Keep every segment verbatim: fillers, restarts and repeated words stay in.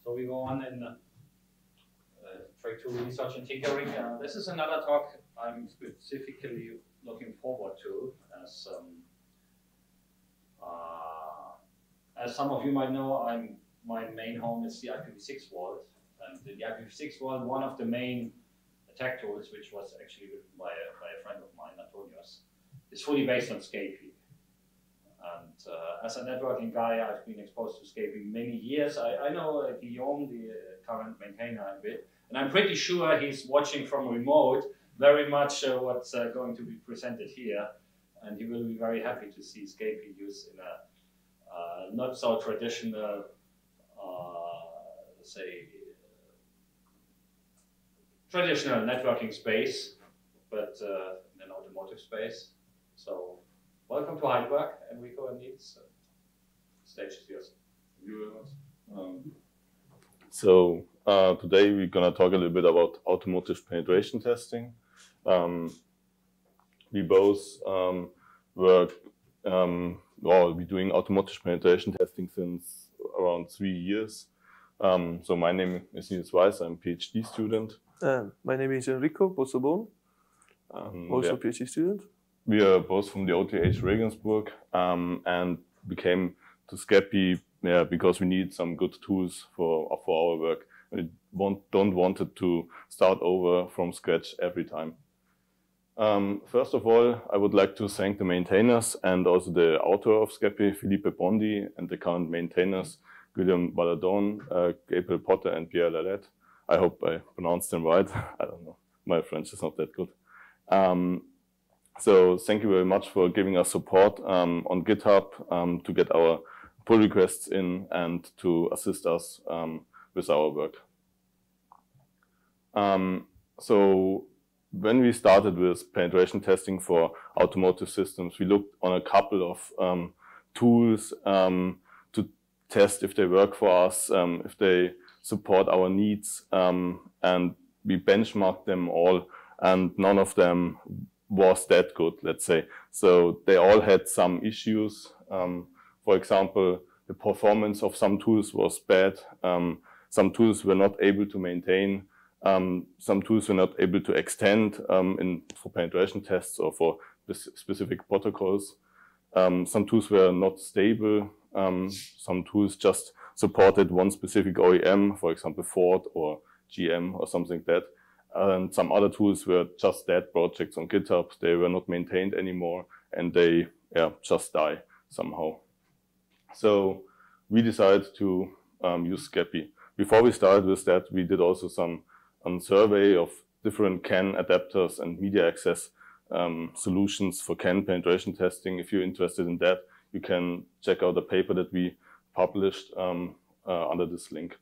So we go on in uh, track two, research and tinkering. Uh, this is another talk I'm specifically looking forward to, as um, uh, as some of you might know, I'm my main home is the I P v six world, and the I P v six world, one of the main attack tools, which was actually written by a, by a friend of mine, Antonius, is fully based on Scapy. And uh, as a networking guy, I've been exposed to Scapy many years. I, I know uh, Guillaume, the uh, current maintainer, a bit, and I'm pretty sure he's watching from remote very much uh, what's uh, going to be presented here, and he will be very happy to see Scapy used in a uh, not so traditional, uh, say, traditional networking space, but uh, in an automotive space. So. Welcome to Heidelberg, Enrico and Nils. Stage is yours. Thank you very much. Um, so uh, today we're going to talk a little bit about automotive penetration testing. Um, we both um, work, um, well, we're doing automotive penetration testing since around three years. Um, so my name is Nils Weiss, I'm a PhD student. Uh, my name is Enrico Bossobon, um, also yeah. PhD student. We are both from the O T H Regensburg um, and became to Scapy yeah, because we need some good tools for, for our work. We want, don't want it to start over from scratch every time. Um, first of all, I would like to thank the maintainers and also the author of Scapy, Philippe Bondi, and the current maintainers, Guillaume Valadon, uh, Gabriel Potter, and Pierre Lalette. I hope I pronounced them right. I don't know. My French is not that good. Um, So thank you very much for giving us support um, on GitHub um, to get our pull requests in and to assist us um, with our work. Um, so when we started with penetration testing for automotive systems, we looked on a couple of um, tools um, to test if they work for us, um, if they support our needs, um, and we benchmarked them all, and none of them was that good, let's say. So they all had some issues. Um, for example, the performance of some tools was bad. Um, some tools were not able to maintain. Um, some tools were not able to extend um, in, for penetration tests or for specific protocols. Um, some tools were not stable. Um, some tools just supported one specific O E M, for example, Ford or G M or something like that. And some other tools were just dead projects on GitHub. They were not maintained anymore, and they yeah, just die somehow. So we decided to um, use Scapy. Before we started with that, we did also some um, survey of different C A N adapters and media access um, solutions for C A N penetration testing. If you're interested in that, you can check out the paper that we published um, uh, under this link.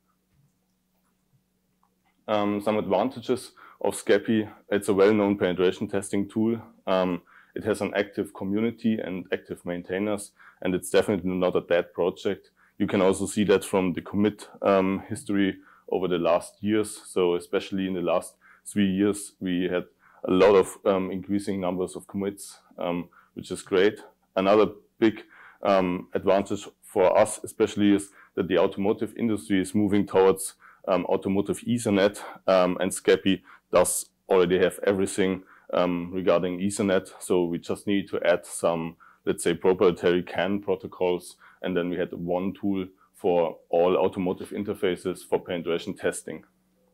Um, some advantages of Scapy: it's a well-known penetration testing tool. Um, it has an active community and active maintainers, and it's definitely not a dead project. You can also see that from the commit um, history over the last years. So especially in the last three years, we had a lot of um, increasing numbers of commits, um, which is great. Another big um, advantage for us especially is that the automotive industry is moving towards Um, automotive Ethernet, um, and Scapy does already have everything um, regarding Ethernet. So we just need to add some, let's say, proprietary C A N protocols, and then we had one tool for all automotive interfaces for penetration testing.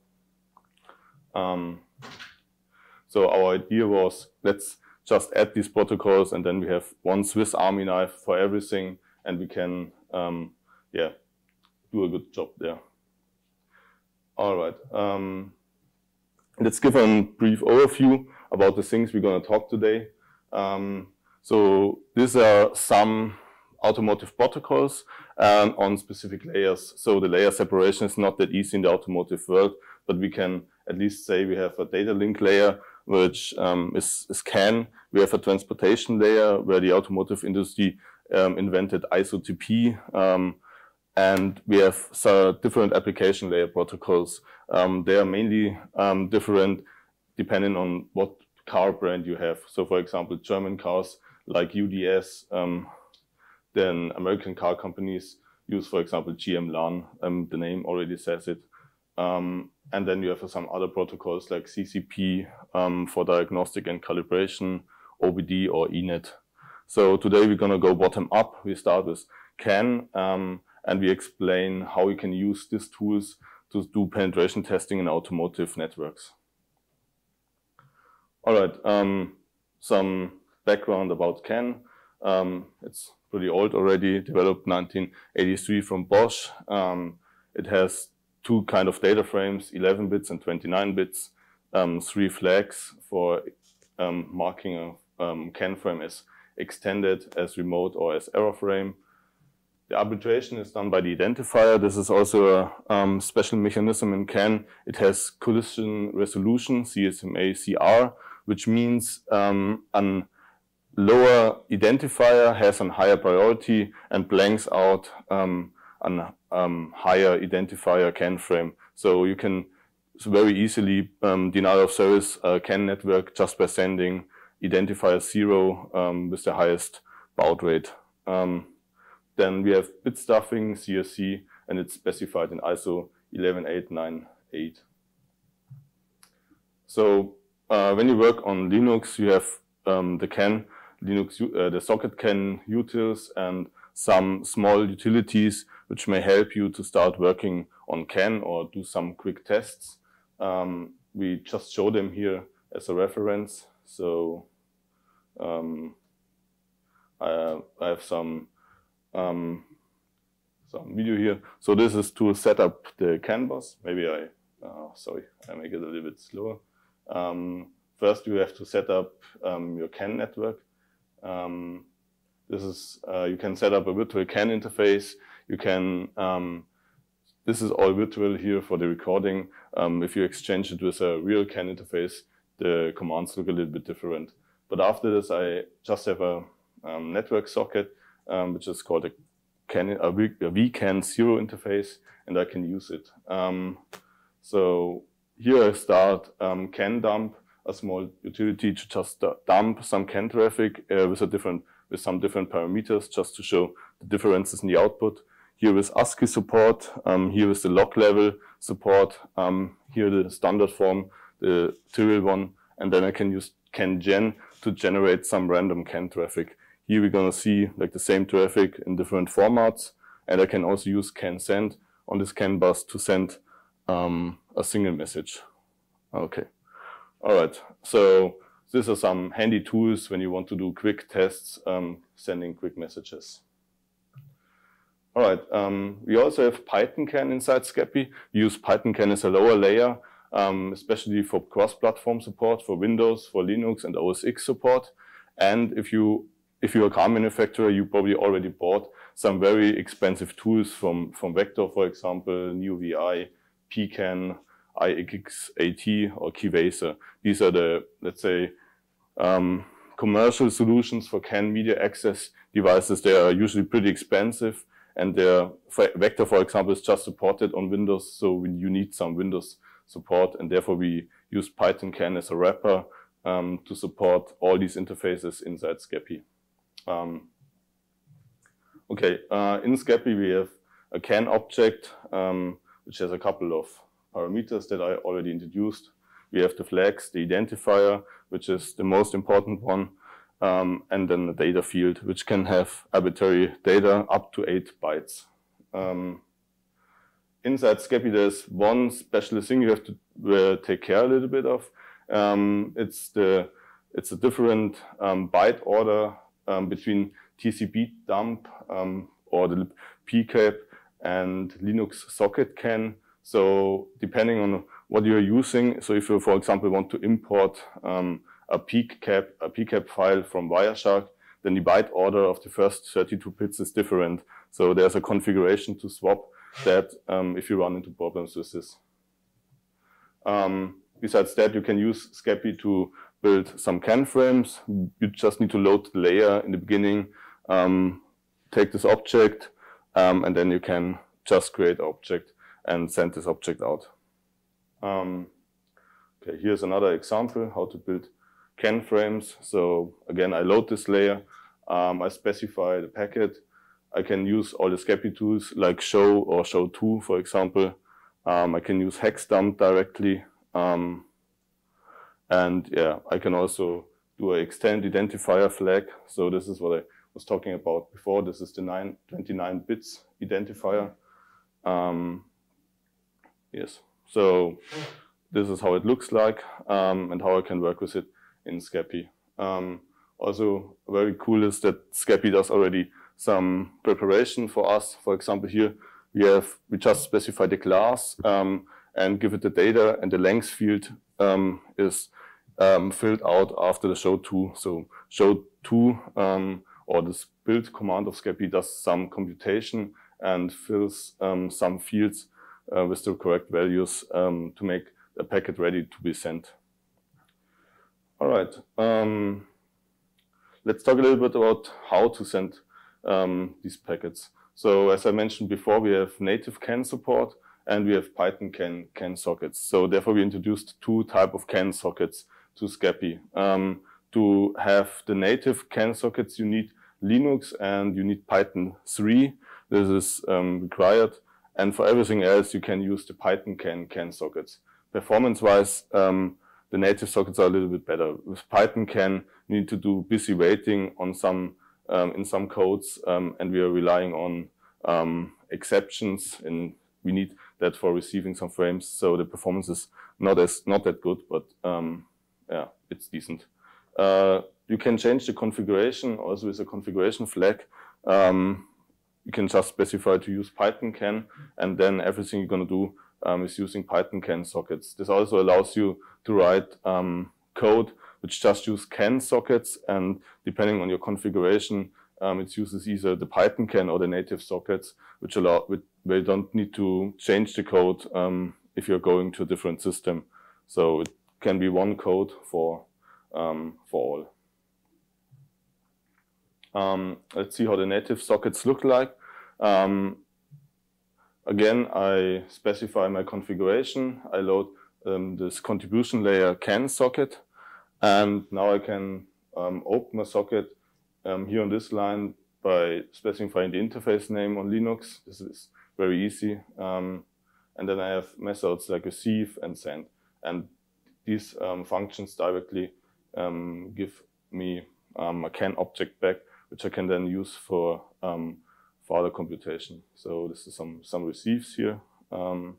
Um, so our idea was, let's just add these protocols, and then we have one Swiss Army knife for everything, and we can, um, yeah, do a good job there. All right, um, let's give a brief overview about the things we're going to talk today. Um, so these are some automotive protocols um, on specific layers. So the layer separation is not that easy in the automotive world, but we can at least say we have a data link layer, which um, is, is C A N. We have a transportation layer where the automotive industry um, invented I S O T P. Um, And we have so different application layer protocols. Um, they are mainly um, different depending on what car brand you have. So for example, German cars like U D S, um, then American car companies use, for example, G M LAN. Um, the name already says it. Um, and then you have some other protocols like C C P um, for diagnostic and calibration, O B D or E NET. So today we're going to go bottom up. We start with C A N um, and we explain how we can use these tools to do penetration testing in automotive networks. All right, um, some background about C A N. Um, it's pretty old already, developed nineteen eighty-three from Bosch. Um, it has two kind of data frames, eleven bits and twenty-nine bits, um, three flags for um, marking a um, C A N frame as extended, as remote, or as error frame. The arbitration is done by the identifier. This is also a um, special mechanism in C A N. It has collision resolution, C S M A C R, which means um, an lower identifier has a higher priority and blanks out um, a um, higher identifier C A N frame. So you can very easily um, denial of service a C A N network just by sending identifier zero um, with the highest baud rate. Um, then we have bit stuffing, C S C, and it's specified in I S O eleven eight nine eight. So uh, when you work on Linux, you have um, the C A N Linux, uh, the socket C A N utils and some small utilities which may help you to start working on C A N or do some quick tests. Um, we just show them here as a reference. So um, I, I have some um, some video here. So this is to set up the C A N bus. Maybe I, uh, sorry, I make it a little bit slower. Um, first, you have to set up um, your C A N network. Um, this is, uh, you can set up a virtual C A N interface. You can, um, this is all virtual here for the recording. Um, if you exchange it with a real C A N interface, the commands look a little bit different. But after this, I just have a um, network socket, um, which is called a, C A N, a, v, a V CAN zero interface, and I can use it. Um, so here I start um, C A N dump, a small utility to just dump some C A N traffic uh, with a different, with some different parameters, just to show the differences in the output. Here is ASCII support. Um, here is the log level support. Um, here the standard form, the serial one, and then I can use C A N gen to generate some random C A N traffic. Here we're gonna see like the same traffic in different formats, and I can also use C A N send on this C A N bus to send um, a single message. Okay. All right, so these are some handy tools when you want to do quick tests, um, sending quick messages. All right, um, we also have Python C A N inside Scapy. We use Python C A N as a lower layer, um, especially for cross-platform support, for Windows, for Linux, and O S X support. And if you if you're a car manufacturer, you probably already bought some very expensive tools from from Vector, for example, NeoVI, P C A N, I X A T or Keyvaser. These are the, let's say, um, commercial solutions for C A N media access devices. They are usually pretty expensive, and their Vector, for example, is just supported on Windows, so you need some Windows support, and therefore we use Python C A N as a wrapper um, to support all these interfaces inside Scapy. Um, okay, uh, in Scapy we have a C A N object, um, which has a couple of parameters that I already introduced. We have the flags, the identifier, which is the most important one, um, and then the data field, which can have arbitrary data up to eight bytes. Um, inside Scapy, there's one special thing you have to uh, take care a little bit of. Um, it's the it's a different um, byte order um, between T C P dump um, or the P CAP and Linux socket C A N. So depending on what you're using, so if you, for example, want to import um, a P CAP, a P CAP file from Wireshark, then the byte order of the first thirty-two bits is different. So there's a configuration to swap that um, if you run into problems with this. Um, besides that, you can use Scapy to build some C A N frames. You just need to load the layer in the beginning, um, take this object, um, and then you can just create an object and send this object out. Um, okay, here's another example how to build C A N frames. So again, I load this layer, um, I specify the packet, I can use all the Scapy tools like show or show to, for example. Um, I can use hex dump directly. Um, and yeah, I can also do an extend identifier flag. So this is what I was talking about before. This is the nine, twenty-nine bits identifier. Um, yes, so this is how it looks like um, and how I can work with it in Scapy. Um, also very cool is that Scapy does already some preparation for us. For example, here we have we just specify the class um, and give it the data, and the length field um, is um, filled out after the show to. So show to um, or this build command of Scapy does some computation and fills um, some fields uh, with the correct values um, to make a packet ready to be sent. All right, um, let's talk a little bit about how to send um, these packets. So as I mentioned before, we have native C A N support and we have Python C A N, C A N sockets. So therefore we introduced two type of C A N sockets to Scapy. Um, to have the native C A N sockets, you need Linux and you need Python three. This is um, required. And for everything else, you can use the Python C A N, C A N sockets. Performance-wise, um, the native sockets are a little bit better. With Python C A N, you need to do busy waiting on some um, in some codes, um, and we are relying on um, exceptions, and we need that for receiving some frames. So the performance is not as not that good, but um, yeah, it's decent. Uh, you can change the configuration also with a configuration flag. Um, you can just specify to use Python C A N, and then everything you're going to do um, is using Python C A N sockets. This also allows you to write um, code which just use C A N sockets, and depending on your configuration, um, it uses either the Python C A N or the native sockets, which allow where you don't need to change the code um, if you're going to a different system. So it can be one code for um, for all. Um, let's see how the native sockets look like. Um, again, I specify my configuration. I load um, this contribution layer C A N socket, and now I can um, open my socket um, here on this line by specifying the interface name on Linux. This is very easy. Um, and then I have methods like receive and send. And these um, functions directly um, give me um, a C A N object back, which I can then use for um, for other computation. So this is some some receives here. Um,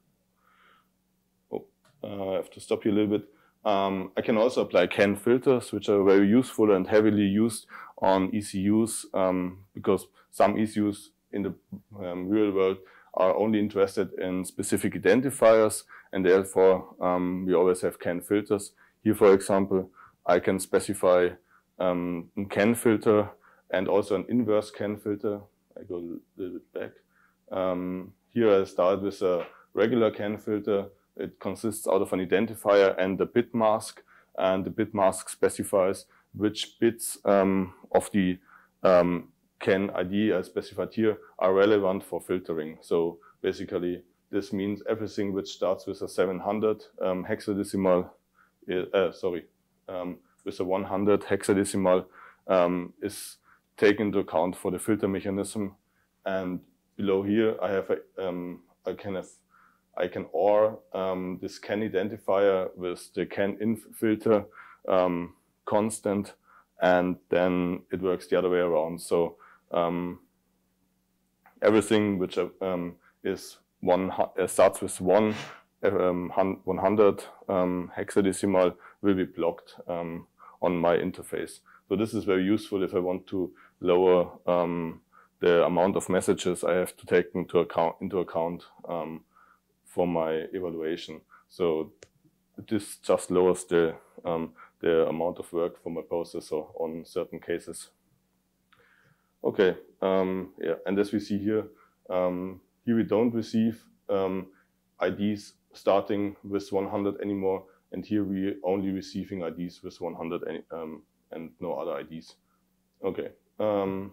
oh, uh, I have to stop you a little bit. Um, I can also apply C A N filters, which are very useful and heavily used on E C Us, um, because some E C Us in the um, real world are only interested in specific identifiers, and therefore um, we always have C A N filters. Here, for example, I can specify um, a C A N filter and also an inverse C A N filter. I go a little bit back. Um, here I start with a regular C A N filter. It consists out of an identifier and a bit mask, and the bit mask specifies which bits um, of the um, C A N I D I specified here are relevant for filtering. So basically, this means everything which starts with a seven hundred um, hexadecimal, uh, sorry, um, with a one hundred hexadecimal um, is taken into account for the filter mechanism. And below here, I have a, um, I can have I can OR um, this C A N identifier with the C A N inf filter um, constant, and then it works the other way around. So um, everything which um, is one uh, starts with one um, one hundred um, hexadecimal will be blocked um, on my interface. So this is very useful if I want to lower um, the amount of messages I have to take into account into account. Um, for my evaluation. So this just lowers the, um, the amount of work for my processor on certain cases. Okay, um, yeah, and as we see here, um, here we don't receive um, I Ds starting with one hundred anymore, and here we only receiving I Ds with one hundred any, um, and no other I Ds. Okay. Um,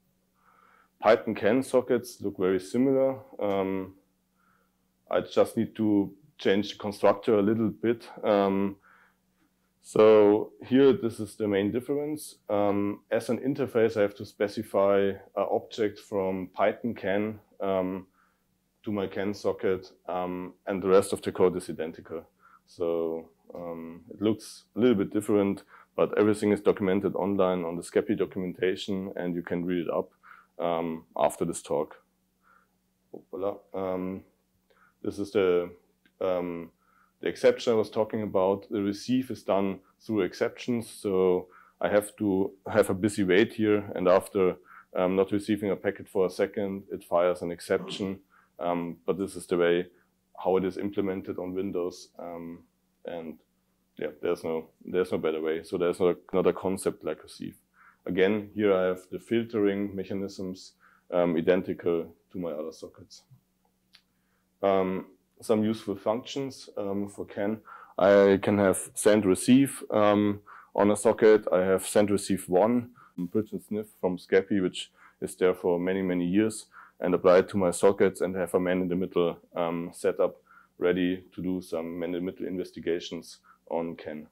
Python C A N sockets look very similar. Um, I just need to change the constructor a little bit. Um, So here, this is the main difference. Um, as an interface, I have to specify an object from Python CAN um, to my CAN socket, um, and the rest of the code is identical. So um, it looks a little bit different, but everything is documented online on the Scapy documentation, and you can read it up um, after this talk. Voila. Um, this is the um, the exception I was talking about. The receive is done through exceptions, so I have to have a busy wait here, and after um, not receiving a packet for a second, it fires an exception. Um, but this is the way how it is implemented on Windows, um, and yeah, there's no there's no better way. So there's not, not a concept like receive. Again, here I have the filtering mechanisms um, identical to my other sockets. Um, some useful functions um, for CAN. I can have send receive um, on a socket. I have send receive one, bridge and sniff from Scapy, which is there for many, many years, and apply it to my sockets and have a man-in-the-middle um, setup ready to do some man-in-the-middle investigations on CAN.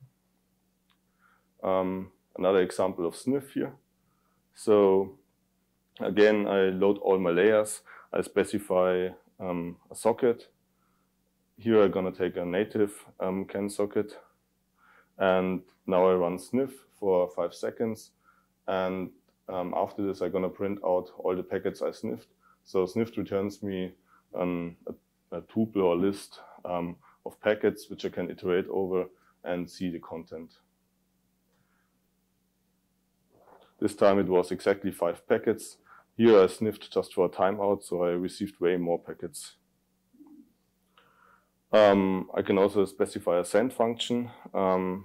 Um, another example of sniff here. So again, I load all my layers. I specify um, a socket. Here I'm going to take a native um, CAN socket. And now I run sniff for five seconds. And um, after this, I'm going to print out all the packets I sniffed. So sniffed returns me um, a, a tuple or list um, of packets, which I can iterate over and see the content. This time it was exactly five packets. Here I sniffed just for a timeout, so I received way more packets. Um, I can also specify a send function, um,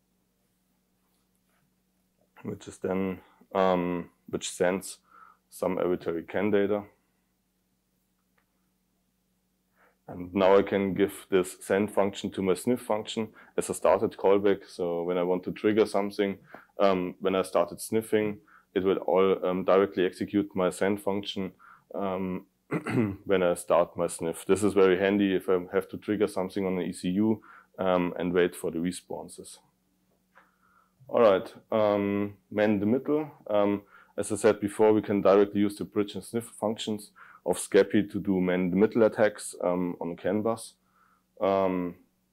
which is then um, which sends some arbitrary CAN data. And now I can give this send function to my sniff function as a started callback. So when I want to trigger something, um, when I started sniffing, it will all um, directly execute my send function um, when I start my sniff. This is very handy if I have to trigger something on the E C U um, and wait for the responses. All right, um, man in the middle. Um, as I said before, we can directly use the bridge and sniff functions of Scapy to do man in the middle attacks um, on CAN bus. Um,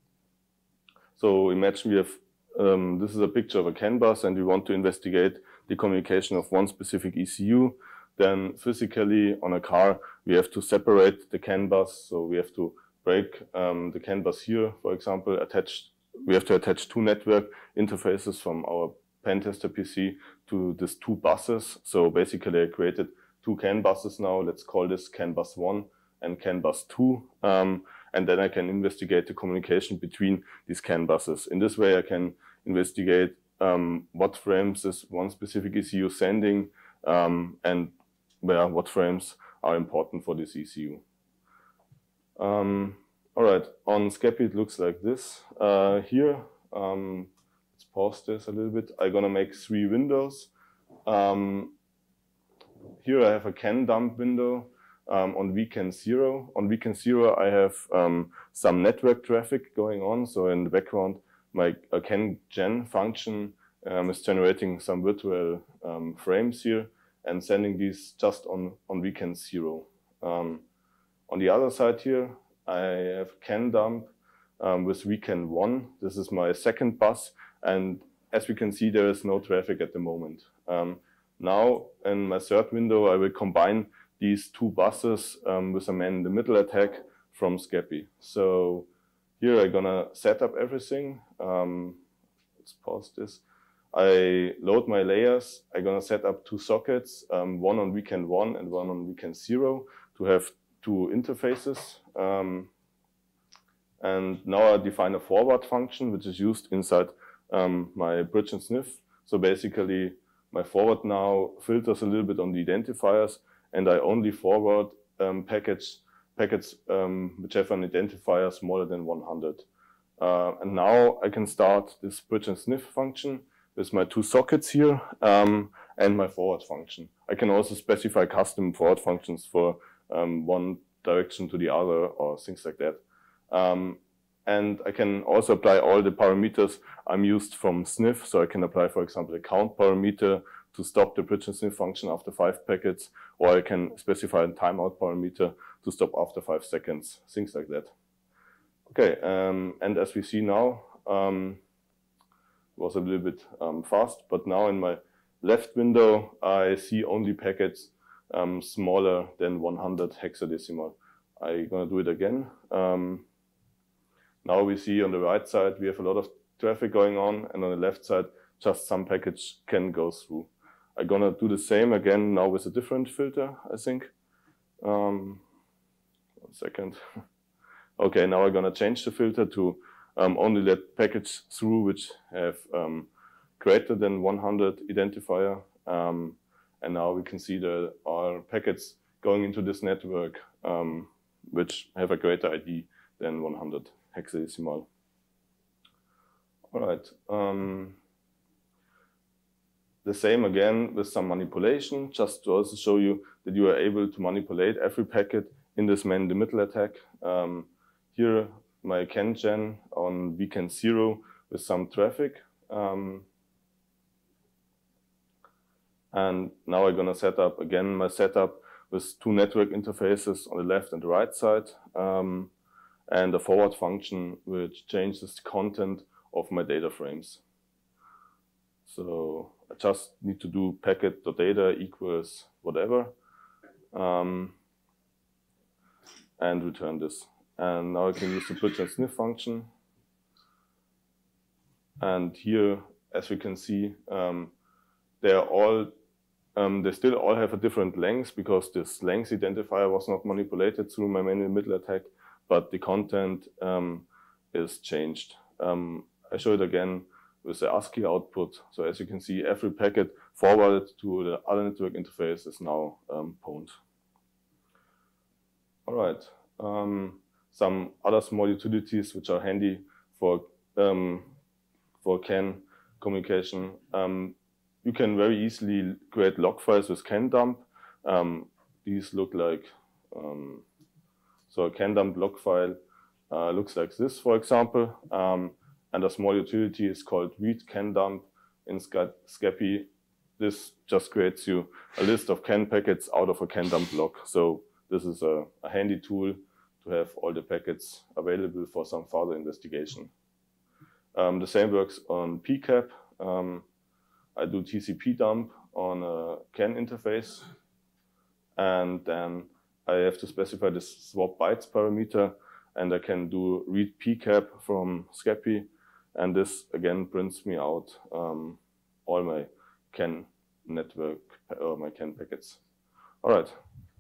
so imagine we have, um, this is a picture of a CAN bus, and we want to investigate the communication of one specific E C U. Then physically on a car, we have to separate the CAN bus. So we have to break um, the CAN bus here, for example, attach, we have to attach two network interfaces from our pentester P C to these two buses. So basically I created two CAN buses now. Let's call this CAN bus one and CAN bus two. Um, and then I can investigate the communication between these CAN buses. In this way I can investigate um, what frames is one specific E C U sending, um, and where what frames are important for this E C U. Um, all right, on Scapy it looks like this. Uh, here, um, let's pause this a little bit. I'm gonna make three windows. Um, here I have a CAN dump window um, on weekend zero. On weekend zero I have um, some network traffic going on. So in the background, my uh, CAN gen function um, is generating some virtual um, frames here and sending these just on, on weekend zero. Um, on the other side here, I have CAN dump um, with weekend one. This is my second bus, and as we can see, there is no traffic at the moment. Um, now, in my third window, I will combine these two buses um, with a man-in-the-middle attack from Scapy. So here I'm gonna set up everything. Um, let's pause this. I load my layers. I'm gonna set up two sockets, um, one on weekend one and one on weekend zero, to have two interfaces. Um, and now I define a forward function, which is used inside um, my bridge and sniff. So basically, my forward now filters a little bit on the identifiers, and I only forward um, packets, packets um, which have an identifier smaller than one hundred. Uh, and now I can start this bridge and sniff function with my two sockets here um, and my forward function. I can also specify custom forward functions for um, one direction to the other or things like that. Um, and I can also apply all the parameters I'm used from sniff. So I can apply, for example, a count parameter to stop the bridge and sniff function after five packets, or I can specify a timeout parameter to stop after five seconds, things like that. Okay, um, and as we see now, um, was a little bit um, fast, but now in my left window, I see only packets um, smaller than one hundred hexadecimal. I'm gonna do it again. Um, now we see on the right side, we have a lot of traffic going on, and on the left side, just some packets can go through. I'm gonna do the same again now with a different filter, I think. Um, one second. Okay, now I'm gonna change the filter to um, only let packets through which have um, greater than one hundred identifier. Um, and now we can see there are packets going into this network um, which have a greater I D than one hundred hexadecimal. All right. Um, the same again with some manipulation, just to also show you that you are able to manipulate every packet in this man-in-the-middle attack. Um, here, my CanGen on vCan zero with some traffic. Um, and now I'm gonna set up again my setup with two network interfaces on the left and the right side, um, and a forward function which changes the content of my data frames. So I just need to do packet.data equals whatever, um, and return this. And now I can use the bridge and sniff function. And here, as we can see, um, they are all, um, they still all have a different length because this length identifier was not manipulated through my man-in-the-middle attack, but the content um, is changed. Um, I show it again with the ASCII output. So as you can see, every packet forwarded to the other network interface is now um, pwned. All right. Um, some other small utilities which are handy for um, for CAN communication. Um, you can very easily create log files with CANDump. Um, these look like, um, so a CANDump log file uh, looks like this, for example. Um, and a small utility is called read CANDump in Scapy. This just creates you a list of CAN packets out of a CANDump log. So this is a, a handy tool to have all the packets available for some further investigation. Um, the same works on P CAP. Um, I do T C P dump on a CAN interface, and then I have to specify the swap bytes parameter, and I can do read P CAP from Scapy, and this again prints me out um, all my CAN network or my CAN packets. All right.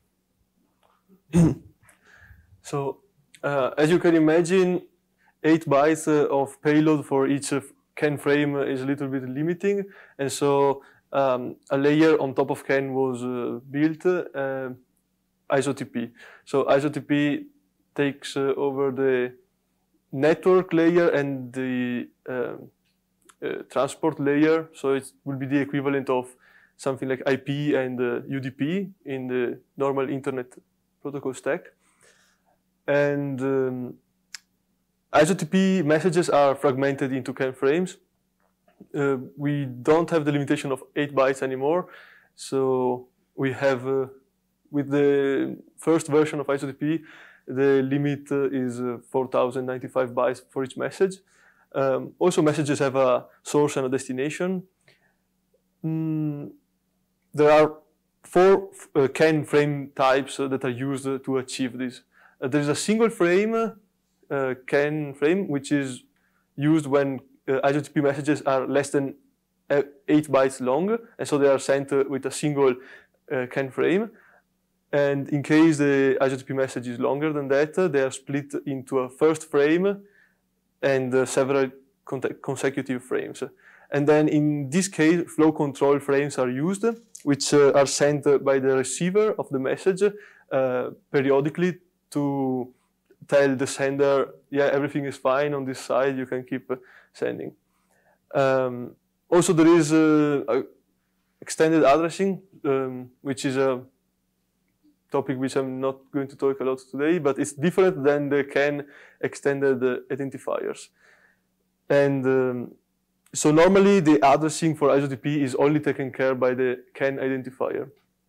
So, uh, as you can imagine, eight bytes uh, of payload for each uh, CAN frame is a little bit limiting, and so um, a layer on top of CAN was uh, built, uh, I S O T P. So I S O T P takes uh, over the network layer and the uh, uh, transport layer, so it will be the equivalent of something like I P and uh, U D P in the normal internet protocol stack. And um, I S O T P messages are fragmented into CAN frames. Uh, we don't have the limitation of eight bytes anymore. So we have, uh, with the first version of I S O T P, the limit uh, is uh, four thousand ninety-five bytes for each message. Um, also, messages have a source and a destination. Mm, there are four uh, CAN frame types uh, that are used uh, to achieve this. Uh, there is a single frame uh, CAN frame, which is used when uh, I S O T P messages are less than uh, eight bytes long, and so they are sent uh, with a single uh, CAN frame. And in case the I S O T P message is longer than that, uh, they are split into a first frame and uh, several consecutive frames. And then in this case, flow control frames are used, which uh, are sent uh, by the receiver of the message uh, periodically to tell the sender, yeah, everything is fine on this side, you can keep uh, sending. Um, also, there is uh, a extended addressing, um, which is a topic which I'm not going to talk a lot today, but it's different than the C A N extended uh, identifiers. And um, so normally the addressing for I S O T P is only taken care by the C A N identifier.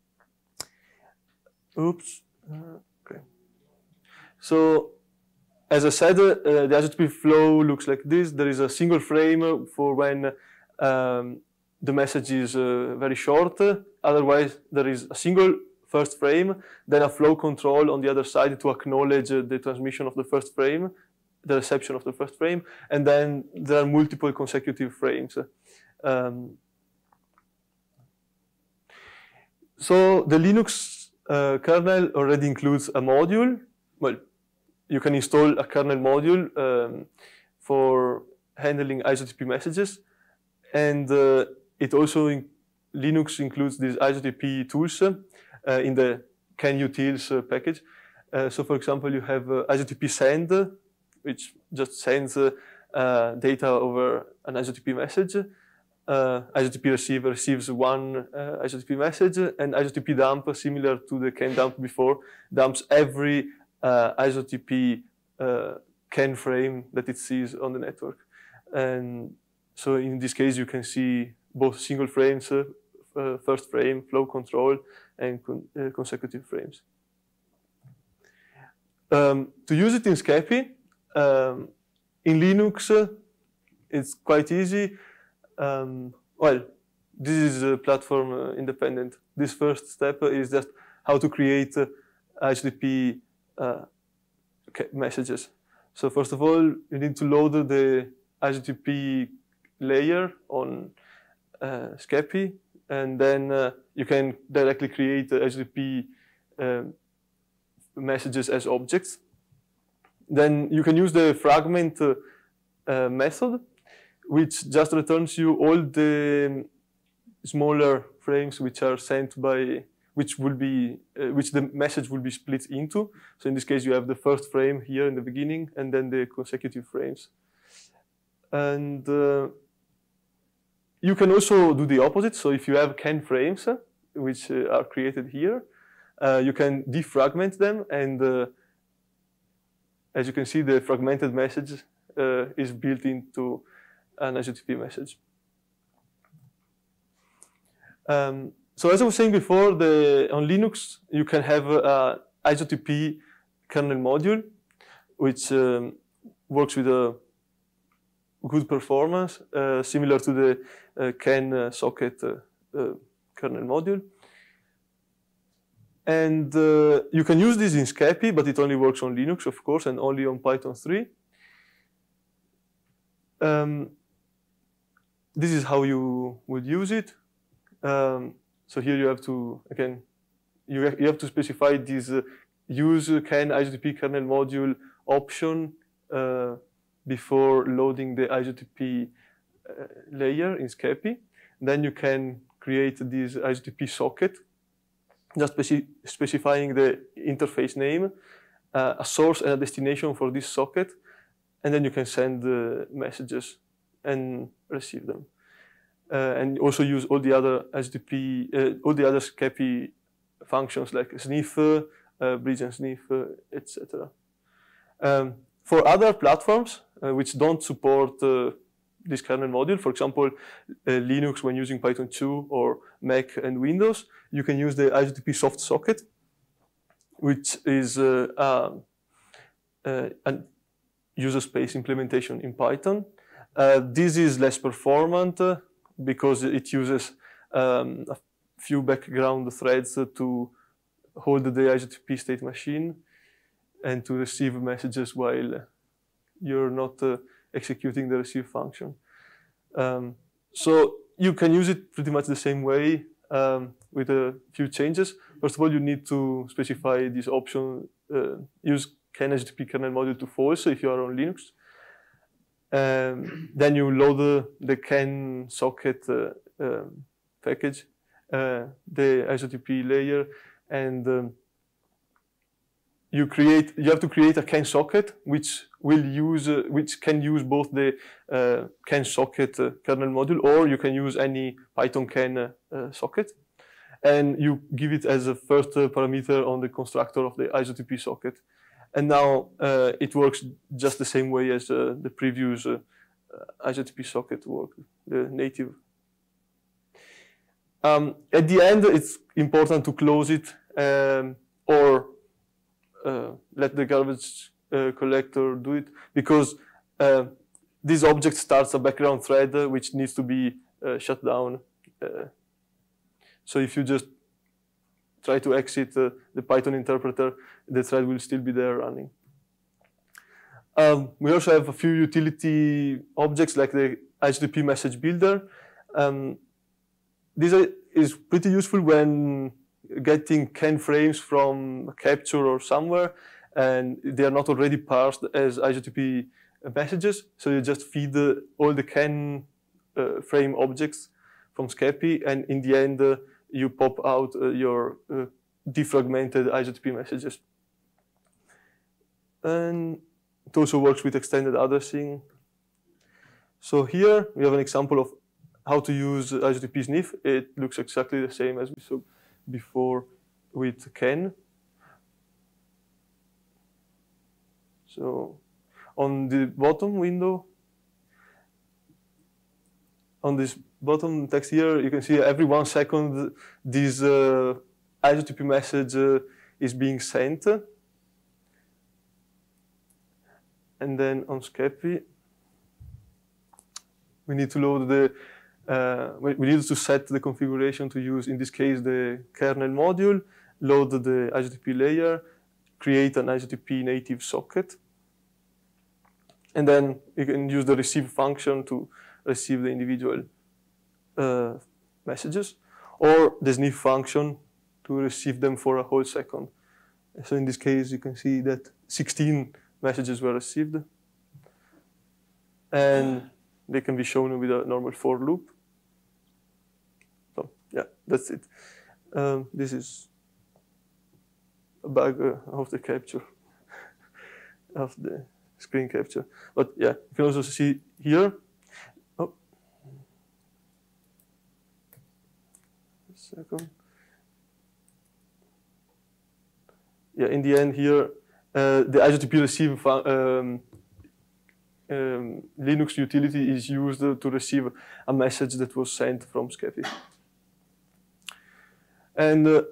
Oops. Uh, okay. So as I said, uh, the I S O T P flow looks like this. There is a single frame for when um, the message is uh, very short. Otherwise, there is a single first frame, then a flow control on the other side to acknowledge uh, the transmission of the first frame, the reception of the first frame, and then there are multiple consecutive frames. Um, so the Linux uh, kernel already includes a module. Well, you can install a kernel module um, for handling I S O T P messages, and uh, it also in Linux includes these I S O T P tools uh, in the C A N utils uh, package. Uh, so, for example, you have uh, I S O T P send, which just sends uh, uh, data over an I S O T P message. Uh, I S O T P receive receives one uh, I S O T P message, and I S O T P dump, similar to the C A N dump before, dumps every uh, I S O T P uh, C A N frame that it sees on the network. And so in this case, you can see both single frames, uh, uh, first frame, flow control, and con uh, consecutive frames. Um, to use it in SCAPI, um, in Linux, uh, it's quite easy. Um, well, this is uh, platform uh, independent. This first step is just how to create uh, I S O T P uh, messages. So first of all, you need to load the I S O T P layer on uh, SCAPI, and then uh, you can directly create the I S O T P um, messages as objects. Then you can use the fragment uh, uh, method, which just returns you all the smaller frames which are sent by, which will be, uh, which the message will be split into. So in this case, you have the first frame here in the beginning, and then the consecutive frames. And uh, you can also do the opposite. So if you have C A N frames, uh, which uh, are created here, uh, you can defragment them, and uh, as you can see, the fragmented message uh, is built into an I S O T P message. Um, so as I was saying before, the, on Linux, you can have a I S O T P kernel module, which um, works with a good performance, uh, similar to the uh, C A N uh, socket uh, uh, kernel module. And uh, you can use this in SCAPI, but it only works on Linux, of course, and only on Python three. Um, this is how you would use it. Um, so here you have to, again, you, ha you have to specify this uh, use C A N I S O T P kernel module option uh, before loading the I S O T P uh, layer in SCAPI. Then you can create this I S O T P socket, just speci specifying the interface name, uh, a source and a destination for this socket, and then you can send uh, messages and receive them. Uh, and also use all the other I S O T P, uh, all the other SCAPI functions like sniff, uh, bridge and sniff, uh, et cetera. Um, for other platforms uh, which don't support uh, this kernel module, for example, uh, Linux when using Python two, or Mac and Windows, you can use the I S O T P soft socket, which is uh, um, uh, a user space implementation in Python. Uh, this is less performant uh, because it uses um, a few background threads uh, to hold the I S O T P state machine and to receive messages while you're not uh, executing the receive function. Um, so you can use it pretty much the same way um, with a few changes. First of all, you need to specify this option, uh, use C A N I S O T P kernel module to false if you are on Linux. Um, then you load uh, the C A N socket uh, um, package, uh, the I S O T P layer, and um, you create. You have to create a C A N socket which will use, uh, which can use both the uh, C A N socket uh, kernel module, or you can use any Python C A N uh, socket. and you give it as a first uh, parameter on the constructor of the I S O T P socket. And now uh, it works just the same way as uh, the previous uh, I S O T P socket worked, the native. Um, at the end, it's important to close it um, or uh, let the garbage uh, collector do it, because uh, this object starts a background thread uh, which needs to be uh, shut down. Uh, so if you just try to exit uh, the Python interpreter, the thread will still be there running. Um, we also have a few utility objects like the I S O T P message builder. Um, this is pretty useful when getting can frames from a capture or somewhere, and they are not already parsed as I S O T P messages. So you just feed uh, all the can uh, frame objects from Scapy, and in the end, uh, you pop out uh, your uh, defragmented I S O T P messages. And it also works with extended addressing. So here we have an example of how to use I S O T P sniff. It looks exactly the same as we saw before with can. So on the bottom window, on this bottom text here, you can see every one second this uh, I S O T P message uh, is being sent. And then on Scapy, we need to load the, uh, we need to set the configuration to use, in this case, the kernel module, load the I S O T P layer, create an I S O T P native socket, and then you can use the receive function to receive the individual uh, messages, or the sniff function to receive them for a whole second. So in this case, you can see that sixteen messages were received, and they can be shown with a normal for loop. So yeah, that's it. Um, this is a bug uh, of the capture, of the screen capture. But yeah, you can also see here. Oh, a second. Yeah, in the end here, uh, the I S O T P receive um, um, Linux utility is used to receive a message that was sent from Scapy. And uh,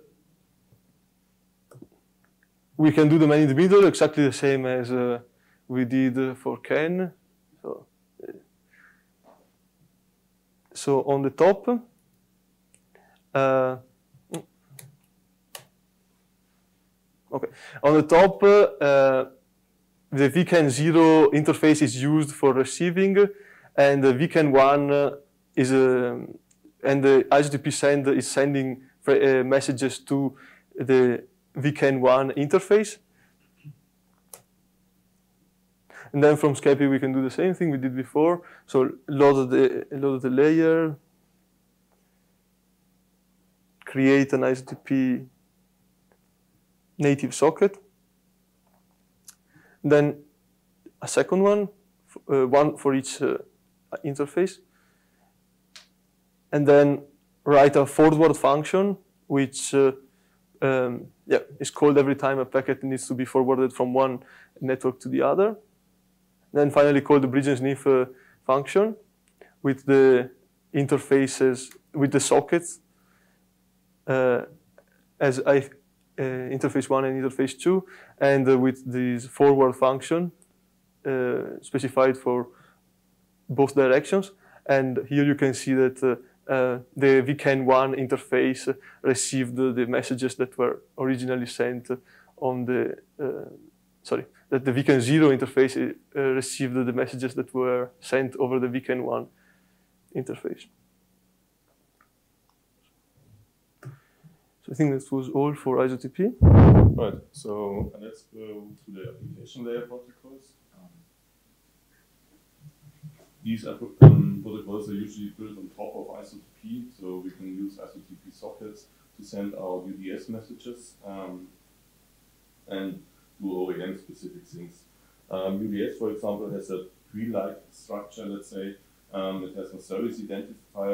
we can do the man in the middle exactly the same as uh, we did for can. So, uh, so on the top, uh, okay, on the top, uh, the V CAN zero interface is used for receiving, and the V CAN one uh, is uh, and the I S O T P send is sending uh, messages to the V CAN one interface. And then from Scapy we can do the same thing we did before. So load the load the layer, create an I S O T P native socket, then a second one, uh, one for each uh, interface, and then write a forward function which uh, um, yeah, is called every time a packet needs to be forwarded from one network to the other. Then finally call the bridge and sniff uh, function with the interfaces, with the sockets uh, as I Uh, interface one and interface two, and uh, with this forward function uh, specified for both directions. And here you can see that uh, uh, the V CAN one interface received uh, the messages that were originally sent on the, uh, sorry, that the V CAN zero interface uh, received the messages that were sent over the V CAN one interface. I think this was all for I S O T P. Right, so let's go to the application layer protocols. Um, these um, protocols are usually built on top of I S O T P, so we can use I S O T P sockets to send our U D S messages um, and do O E M-specific things. Um, U D S, for example, has a tree-like structure, let's say. Um, it has a service identifier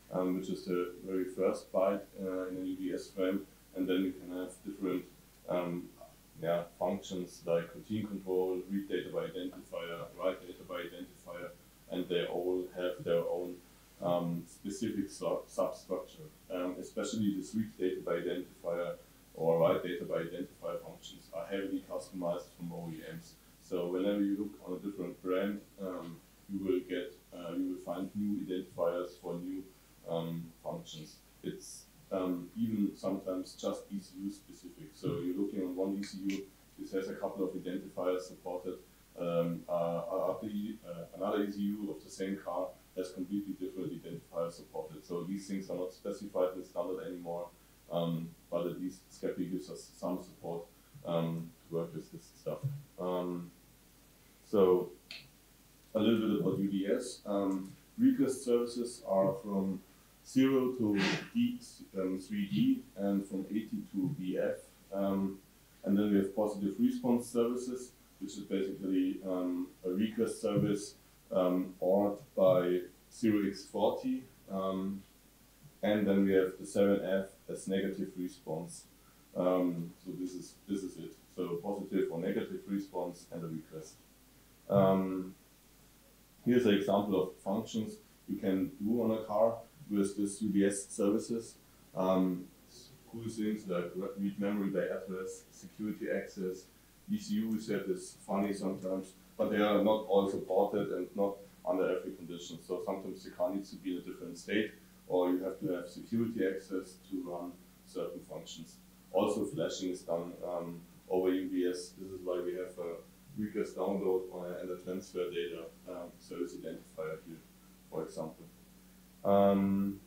um, which is the very first byte uh, in a U D S frame, and then you can have different um, yeah, functions like routine control, read data by identifier, write data by identifier, and they all have their own um, specific sub substructure. Um, especially this read data by identifier or write data by identifier functions are heavily customized from O E Ms. So whenever you look on a different brand, um, you will get, uh, you will find new identifiers for new um, functions. It's um, even sometimes just E C U specific. So you're looking on one E C U, this has a couple of identifiers supported. Um, uh, uh, another E C U of the same car has completely different identifiers supported. So these things are not specified in the standard anymore, um, but at least SCAPI gives us some support um, to work with this stuff. Um, so a little bit about U D S. Um, request services are from zero to D, um, three D and from eighty to B F. Um, and then we have positive response services, which is basically um, a request service um, ordered by zero x forty. Um, and then we have the seven F as negative response. Um, so this is, this is it. So positive or negative response and a request. Um, here's an example of functions you can do on a car with this U D S services. Um, cool things like read memory by address, security access. E C U we said is funny sometimes, but they are not all supported and not under every condition. So sometimes the car needs to be in a different state, or you have to have security access to run certain functions. Also flashing is done um, over U D S. This is why we have a request download and a transfer data um, service identifier here, for example. Um,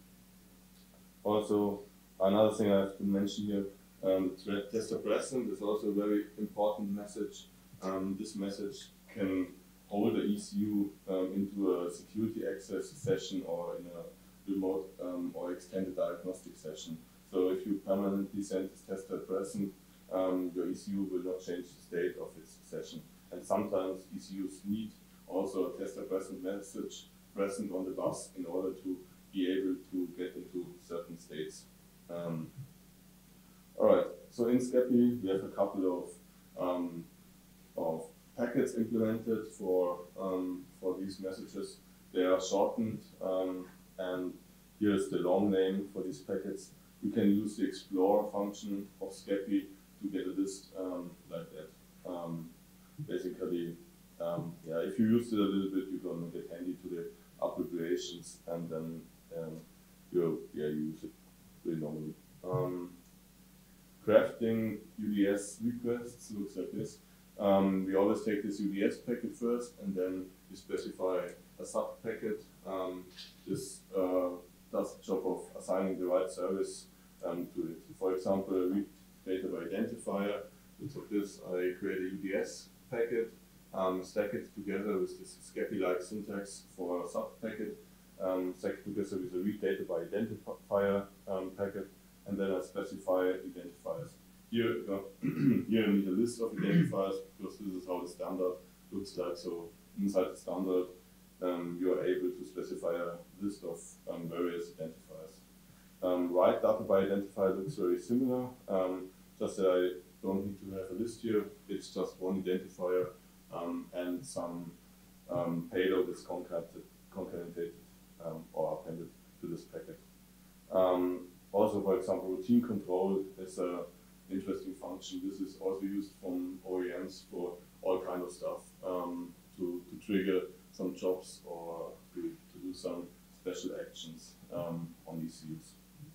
also, another thing I have to mention here, um, tester present is also a very important message. Um, this message can hold the E C U um, into a security access session or in a remote um, or extended diagnostic session. So if you permanently send this tester present, um, your E C U will not change the state of its session. And sometimes E C Us need also a tester present message present on the bus in order to be able to get into certain states. Um, all right, so in SCAPI we have a couple of, um, of packets implemented for, um, for these messages. They are shortened, um, and here's the long name for these packets. You can use the Explorer function of SCAPI to get a list um, like that. Um, basically, um, yeah, if you use it a little bit, you're gonna get handy to the abbreviations, and then um, you yeah you use it pretty normally. Um, crafting U D S requests looks like this. Um, we always take this U D S packet first, and then we specify a sub packet. Um, this uh, does the job of assigning the right service um, to it. For example, read data by identifier. We took this, I create a U D S packet, um, stack it together with this SCAPI-like syntax for a sub packet, um, stack it together with a read data by identifier um, packet, and then I specify identifiers. Here, uh, here I need a list of identifiers because this is how the standard looks like. So inside the standard, um, you are able to specify a list of um, various identifiers. Um, write data by identifier looks very similar, um, just that I don't need to have a list here. It's just one identifier um, and some um, payload is concatenated, concatenated um, or appended to this packet. Um, also, for example, routine control is a interesting function. This is also used from O E Ms for all kind of stuff, um, to, to trigger some jobs or to, to do some special actions um, on E C Us.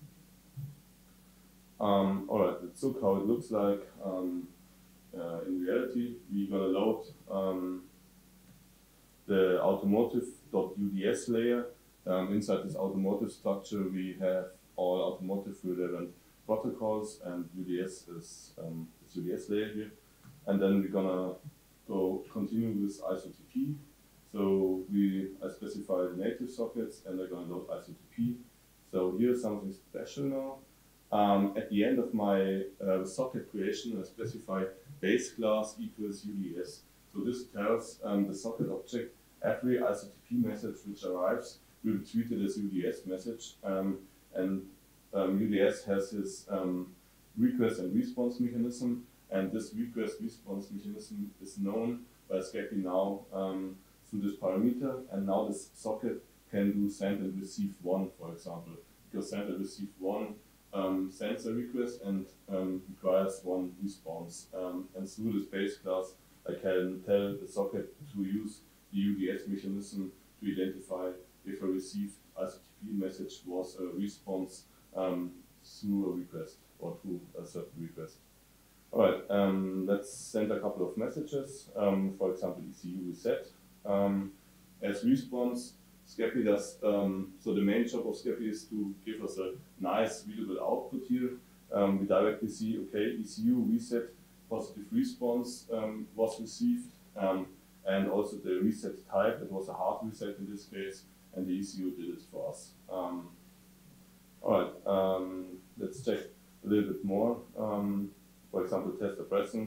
Um, Alright, let's look how it looks like um, uh, in reality. We're going to load um, the automotive.uds layer. Um, inside this automotive structure, we have all automotive relevant protocols, and U D S is um, this U D S layer here. And then we're gonna go continue with I S O T P. So we I specify the native sockets, and they're gonna load I S O T P. So here's something special now. Um, at the end of my uh, socket creation, I specify base class equals U D S. So this tells um, the socket object every I S O T P message which arrives will be treated as U D S message, um, and um, U D S has this um, request and response mechanism, and this request response mechanism is known by Scapy now um, through this parameter, and now this socket can do send and receive one, for example, because send and receive one um, sends a request and um, requires one response, um, and through this base class I can tell the socket to use the U D S mechanism to identify if a received I C T P message was a response um, through a request or through a certain request. Alright, um, let's send a couple of messages, um, for example E C U reset. Um, as response, Scapy does, um, so the main job of Scapy is to give us a nice readable output here. Um, we directly see, okay, E C U reset, positive response um, was received, um, and also the reset type, it was a hard reset in this case, and the E C U did it for us. Um, Alright, um, let's check a little bit more. Um, for example, tester present,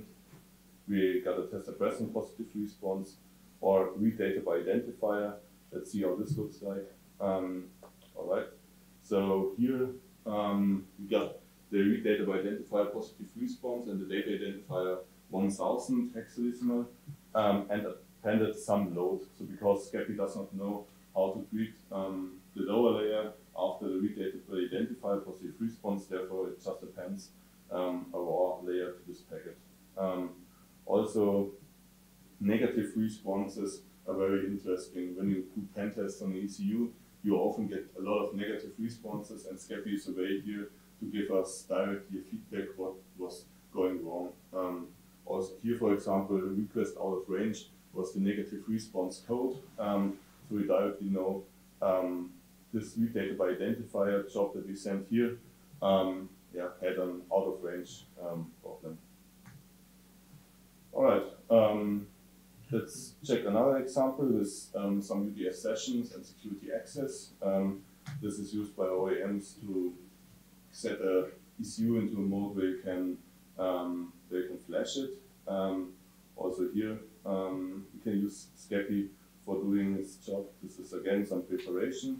we got a tester present positive response, or read data by identifier. Let's see how this looks like. Um, Alright, so here um, we got the read data by identifier positive response and the data identifier one thousand hexadecimal, um, and appended some load. So because Scapy does not know how to treat um, the lower layer after the read data by identifier positive response, therefore it just appends um, a raw layer to this packet. Um, also, negative responses are very interesting. When you do pen tests on the E C U, you often get a lot of negative responses, and Scapy is a way here to give us directly feedback what was going wrong. Um, also here, for example, request out of range was the negative response code, um, so we directly know um, this read data by identifier job that we sent here um, yeah, had an out of range um, problem. All right. Um, Let's check another example with um, some U D S sessions and security access. Um, this is used by O E Ms to set a E C U into a mode where you can, um, where you can flash it. Um, also here, um, you can use Scapy for doing its job. This is again some preparation.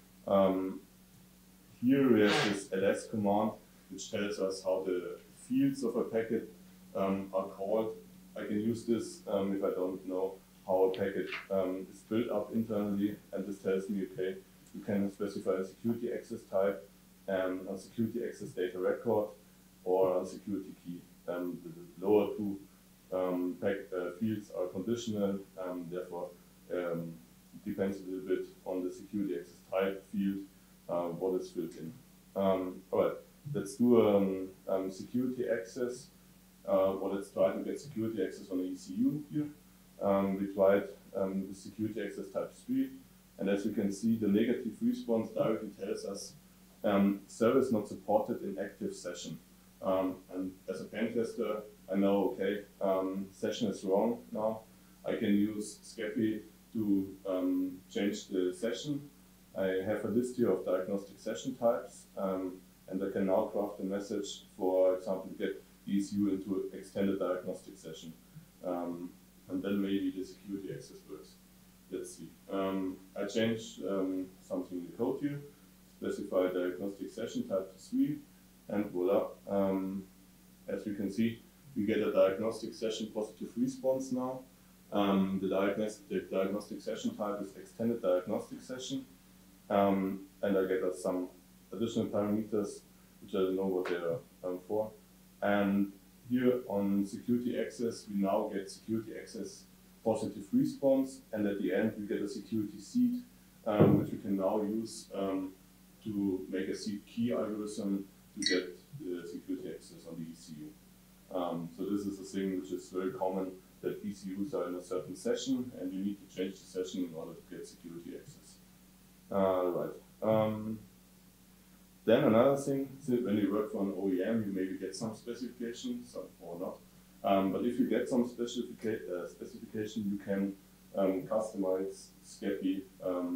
Um, here we have this ls command, which tells us how the fields of a packet um, are called. I can use this um, if I don't know how a packet um, is built up internally, and this tells me, okay, you can specify a security access type, um, a security access data record, or a security key. Um, the lower two um, pack, uh, fields are conditional, um, therefore um, it depends a little bit on the security access type field, uh, what is filled in. Um, all right, let's do um, um, security access. Uh, well, let's try to get security access on the E C U here. Um, we tried um, the security access type three, and as you can see, the negative response directly tells us um, service not supported in active session. Um, and as a pen tester, I know, okay, um, session is wrong now. I can use Scapy to um, change the session. I have a list here of diagnostic session types, um, and I can now craft a message, for example, to get E C U into an extended diagnostic session. Um, and then maybe the security access works. Let's see. Um, I changed um, something in the code here, specify diagnostic session type to three, and voila. Um, as we can see, we get a diagnostic session positive response now. Um, the, diagnostic, the diagnostic session type is extended diagnostic session, um, and I get uh, some additional parameters, which I don't know what they are um, for. And here on security access, we now get security access positive response, and at the end we get a security seed, um, which we can now use um, to make a seed key algorithm to get the security access on the E C U. Um, so this is a thing which is very common, that E C Us are in a certain session, and you need to change the session in order to get security access. Uh, right. Um, Then another thing, when you work for an O E M, you maybe get some specifications or not. Um, but if you get some specifica uh, specification, you can um, customize Scapy um,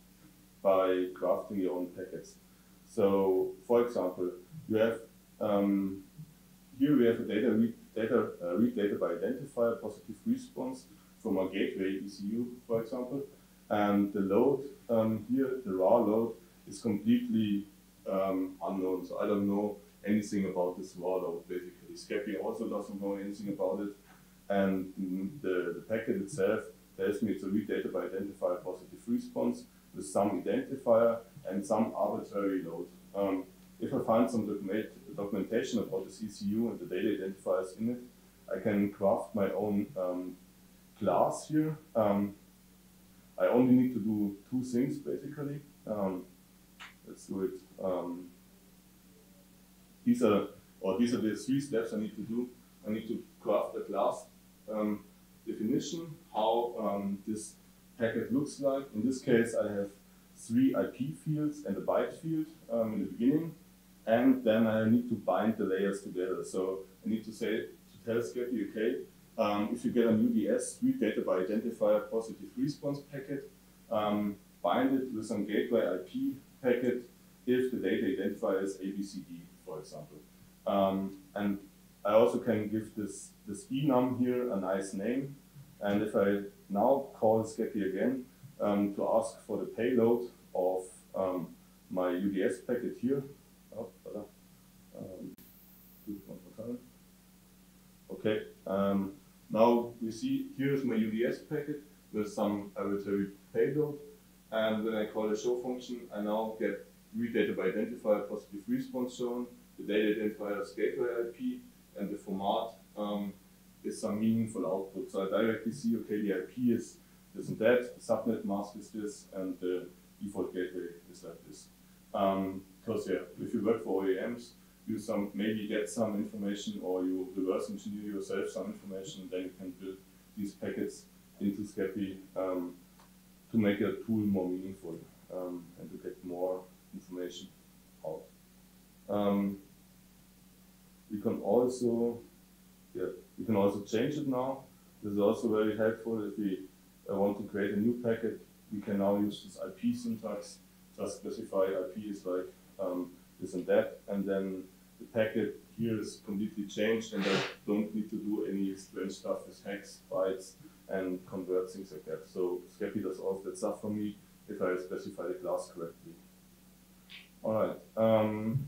by crafting your own packets. So, for example, you have um, here we have a data read data uh, read data by identifier positive response from a gateway E C U, for example. And the load um, here, the raw load, is completely um, unknown. So I don't know anything about this raw load, basically. Scapy also doesn't know anything about it. And the, the packet itself tells me it's a read data by identifier positive response with some identifier and some arbitrary load. Um, if I find some document, documentation about the C C U and the data identifiers in it, I can craft my own um, class here. Um, I only need to do two things basically. Um, let's do it. Um, these are, or these are the three steps I need to do. I need to craft a class um, definition, how um, this packet looks like. In this case, I have three I P fields and a byte field um, in the beginning, and then I need to bind the layers together. So I need to say to tell Scapy, okay, um, if you get an U D S read data by identifier positive response packet, um, bind it with some gateway I P packet if the data identifier is A B C D, for example. Um, and I also can give this, this enum here a nice name. And if I now call Scapy again um, to ask for the payload of um, my U D S packet here, oh, um, do it one more time. Okay, um, now we see here's my U D S packet with some arbitrary payload. And when I call the show function, I now get read data by identifier positive response shown, the data identifier is gateway I P, and the format um, is some meaningful output. So I directly see, okay, the I P is this and that, the subnet mask is this, and the default gateway is like this. Um, because yeah, if you work for O E Ms, you some maybe get some information, or you reverse engineer yourself some information, and then you can build these packets into Scapy um, to make a tool more meaningful um, and to get more information out. Um, we can also, yeah, we can also change it now. This is also very helpful if we uh, want to create a new packet. We can now use this I P syntax. Just specify I P is like um, this and that, and then the packet here is completely changed, and I don't need to do any strange stuff with hex, bytes, and convert things like that. So Scapy does all of that stuff for me if I specify the class correctly. All right. Um,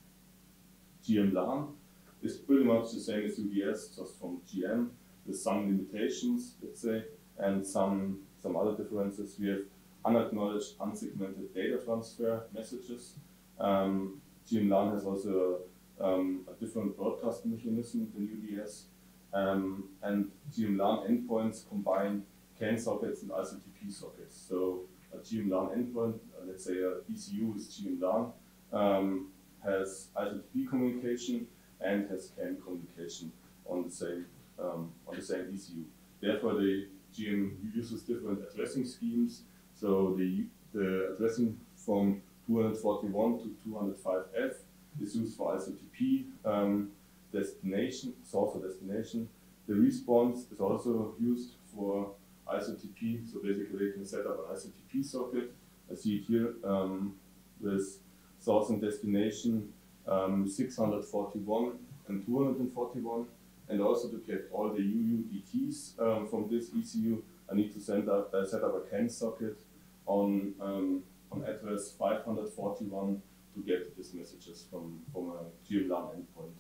G M LAN is pretty much the same as U D S, just from G M, with some limitations, let's say, and some some other differences. We have unacknowledged, unsegmented data transfer messages. Um, G M LAN has also um, a different broadcast mechanism than U D S, um, and G M LAN endpoints combine C A N sockets and I S O T P sockets. So a G M LAN endpoint, uh, let's say a E C U with G M LAN, um, has I S O T P communication and has C A N communication on the same um, on the same E C U. Therefore, the G M uses different addressing schemes. So the the addressing from two forty-one to two oh five F is used for I S O T P um, destination, source or destination. The response is also used for I S O T P. So basically, you can set up an I S O T P socket. I see it here um, with source and destination um, six forty-one and two forty-one. And also to get all the U U D Ts um, from this E C U, I need to send up, uh, set up a C A N socket on um, on address five forty-one to get these messages from, from a G M LAN endpoint.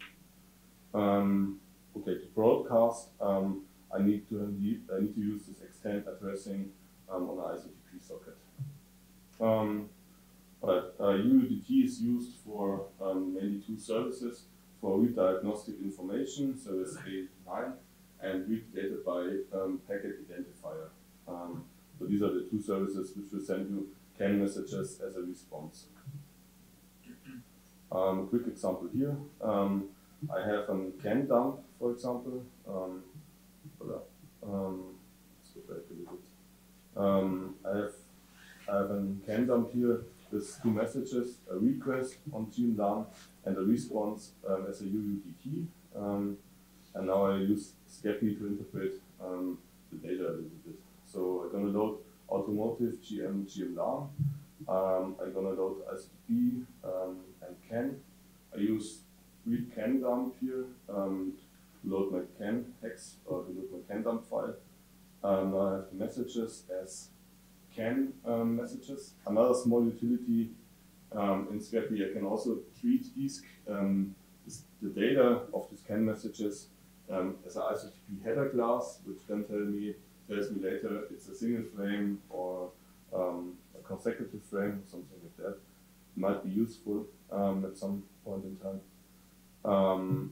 Um, okay, to broadcast, um, I need to I need to use this extend addressing um, on an I S O T P socket. Um, but uh, U U D T is used for um, mainly two services: for read diagnostic information, service eight nine, and read data by um, packet identifier. Um, so these are the two services which will send you C A N messages as a response. Um, a quick example here. Um, I have a C A N dump, for example. Um, um, let's go back a little bit. Um, I have I have a C A N dump here with two messages: a request on G M LAN and a response um, as a U U D T. Um, and now I use Scapy to interpret um, the data a little bit. So I'm gonna load automotive G M G M LAN. Um, I'm gonna load I S O T P um, and C A N. I use read C A N dump here um, to load my C A N hex or to load my C A N dump file. Um, now I have the messages as CAN um, messages. Another small utility um, in Scapy, I can also treat these um, this, the data of these CAN messages um, as an I S O T P header class, which then tell me tells me later it's a single frame or um, a consecutive frame, something like that. Might be useful um, at some point in time. Um,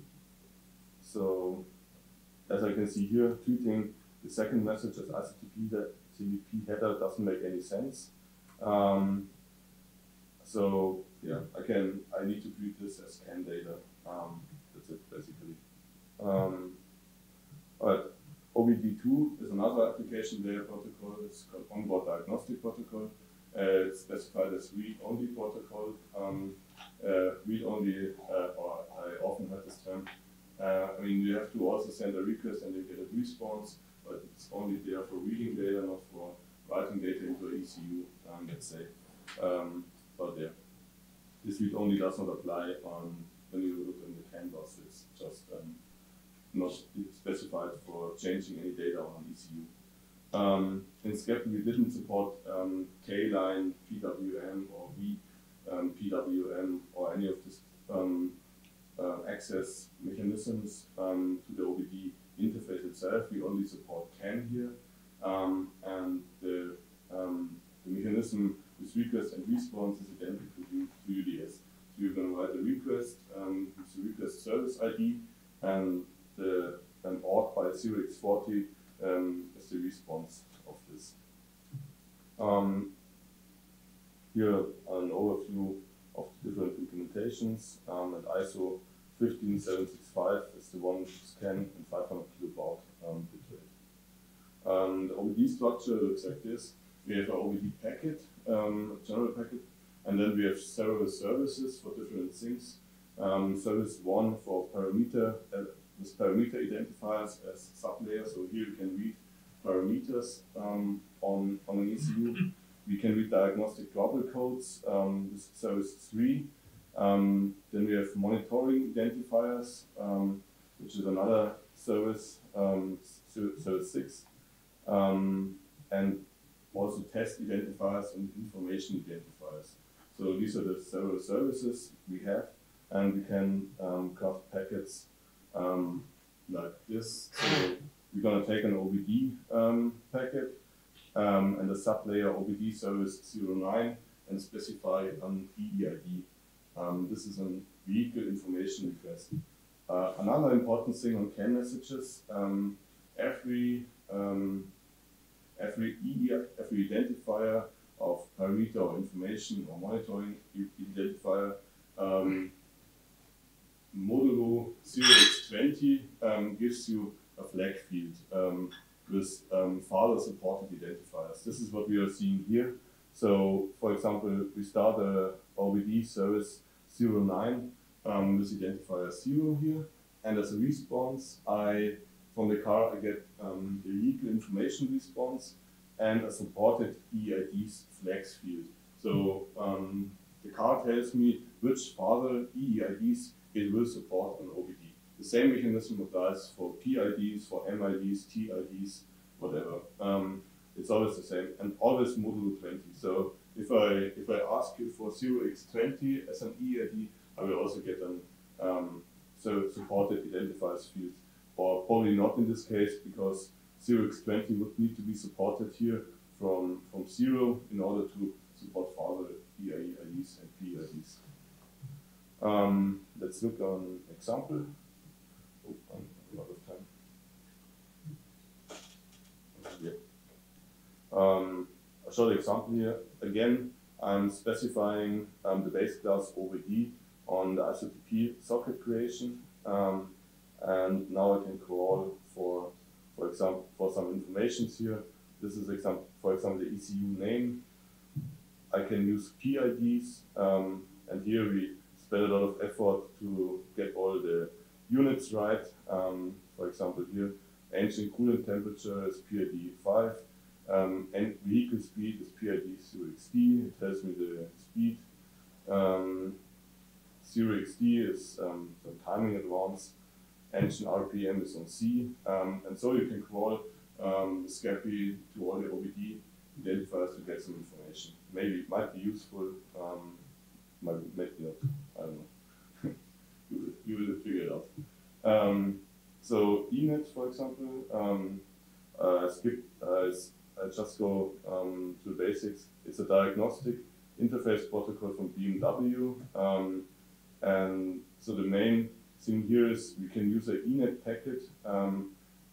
so, as I can see here, treating the second message as I S O T P, that T V P header doesn't make any sense. Um, so, yeah, I can I need to treat this as CAN data. Um, that's it basically. Um, but O B D two is another application layer protocol. It's called onboard diagnostic protocol. Uh, it's specified as read-only protocol. Um, uh, read-only, uh, or I often heard this term. Uh, I mean, you have to also send a request and you get a response, but it's only there for reading data, not for writing data into an E C U, um, let's say. Um, but yeah, this read-only does not apply on when you look in the CAN bus. It's just um, not specified for changing any data on an E C U. Um, in Scapy, we didn't support um, K-line, P W M, or V um, P W M, or any of these um, uh, access mechanisms um, to the O B D interface itself. We only support CAN here, um, and the, um, the mechanism with request and response is identical to, to U D S. So you're going to write a request um, with the request service I D, and the an auth by zero x forty um, is the response of this. Um, here an overview of the different implementations, um, and I S O fifteen seven sixty-five is the one with CAN and five hundred kilobaud um, bit rate. Um, the O B D structure looks like this. We have an O B D packet, um, a general packet, and then we have several services for different things. Um, service one for parameter, uh, with parameter identifiers as sublayer. So here you can read parameters um, on, on an E C U. We can read diagnostic trouble codes um, with service three. Um, then we have monitoring identifiers, um, which is another service, um, service six. Um, and also test identifiers and information identifiers. So these are the several services we have, and we can um, craft packets um, like this. So we're going to take an O B D um, packet um, and a sublayer O B D service zero nine and specify an E E I D. Um, this is a vehicle information request. Uh, another important thing on CAN messages, um, every um, every E E I, every identifier of parameter or information or monitoring identifier um, modulo zero x twenty um, gives you a flag field um, with um, further supported identifiers. This is what we are seeing here. So, for example, we start a O B D service zero nine um, with identifier zero here, and as a response, I from the car I get um, the vehicle information response and a supported E I D's flags field. So um, the car tells me which further E I Ds it will support on O B D. The same mechanism applies for P I Ds, for M I Ds, T I Ds, whatever. Um, it's always the same, and always modulo twenty. So if I if I ask you for zero x twenty as an E I D, I will also get an um, so supported identifiers field, or probably not in this case because zero x twenty would need to be supported here from from zero in order to support further E I Ds and P I Ds. Um, let's look on an example. Oh, I'm out of time. Yeah. Um, a short example here. Again, I'm specifying um, the base class O B D on the I S O T P socket creation, um, and now I can crawl for, for example, for some informations here. This is example, for example, the E C U name. I can use P I Ds, um, and here we spend a lot of effort to get all the units right. Um, for example, here, engine coolant temperature is P I D five, um, and vehicle speed is P I D zero x D. It tells me the speed. Um, zero x D is um, the timing advance. Engine R P M is on C, um, and so you can crawl um, the Scapy to all the O B D identifiers to get some information. Maybe it might be useful, um, maybe, maybe not, I don't know. you, will, you will figure it out. Um, so E NET, for example, um, uh, skip, uh, is, I just go um, to the basics. It's a diagnostic interface protocol from B M W. Um, and so the main thing here is we can use an E NET packet um,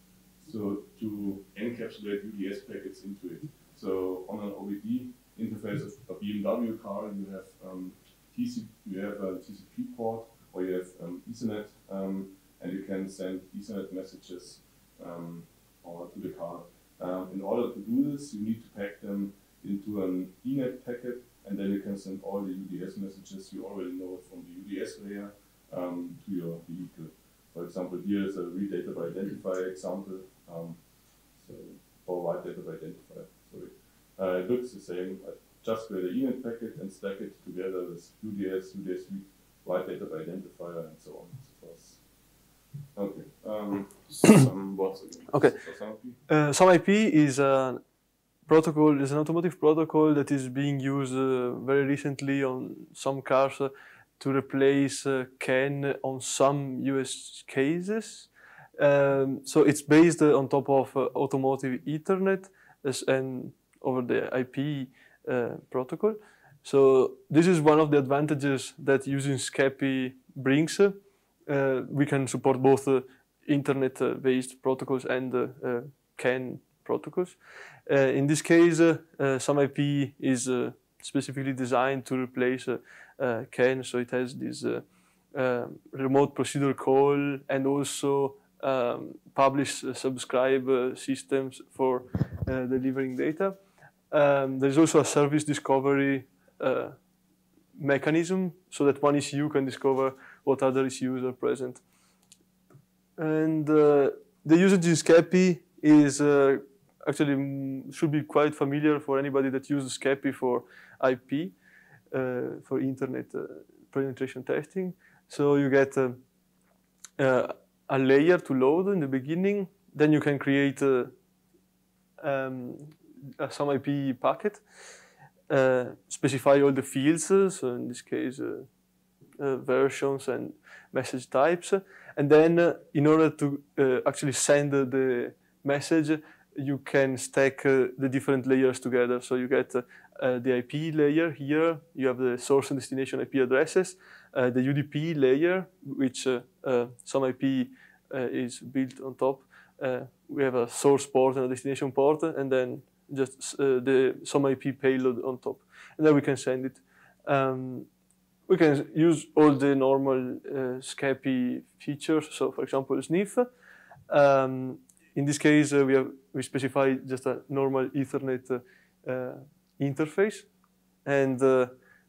so to encapsulate U D S packets into it. So on an O B D interface of a B M W car, you have um, T C, you have a T C P port, or you have um, Ethernet, um, and you can send Ethernet messages um, or to the car. Um, in order to do this, you need to pack them into an E NET packet, and then you can send all the U D S messages you already know from the U D S layer um, to your vehicle. For example, here is a read data by identifier example, um, so, or write data by identifier, sorry. Uh, it looks the same. I just create an E NET packet and stack it together with U D S, U D S read, write data by identifier, and so on and so forth. Okay. Um, some words again. Okay. Uh, SOME-I P is a protocol, is an automotive protocol that is being used uh, very recently on some cars uh, to replace uh, C A N on some use cases. Um, so it's based uh, on top of uh, automotive Ethernet as, and over the I P uh, protocol. So this is one of the advantages that using SCAPI brings. Uh, we can support both uh, Internet-based protocols and uh, uh, C A N protocols. Uh, in this case, uh, uh, SOME-I P is uh, specifically designed to replace uh, uh, C A N, so it has this uh, uh, remote procedure call and also um, publish uh, subscribe uh, systems for uh, delivering data. Um, there's also a service discovery uh, mechanism so that one E C U can discover what other E C Us are present. And uh, the usage in SCAPI is uh, actually mm, should be quite familiar for anybody that uses SCAPI for I P, uh, for internet uh, penetration testing. So you get uh, uh, a layer to load in the beginning, then you can create uh, um, a SOME-I P packet, uh, specify all the fields, uh, so in this case uh, uh, versions and message types, and then uh, in order to uh, actually send uh, the message, you can stack uh, the different layers together. So you get uh, uh, the I P layer here, you have the source and destination I P addresses, uh, the U D P layer, which uh, uh, SOME-I P uh, is built on top. Uh, we have a source port and a destination port, and then just uh, the SOME-I P payload on top. And then we can send it. Um, we can use all the normal uh, SCAPI features. So for example, sniff. Um, in this case, uh, we have we specify just a normal Ethernet uh, uh, interface. And uh,